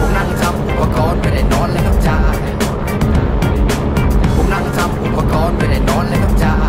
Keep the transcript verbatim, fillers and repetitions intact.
ผมนั่งทำอุปกรณ์ไม่ได้นอนเลยครับจ้าผมนั่งทำอุปกรณ์ไม่ได้นอนเลยครับจ้า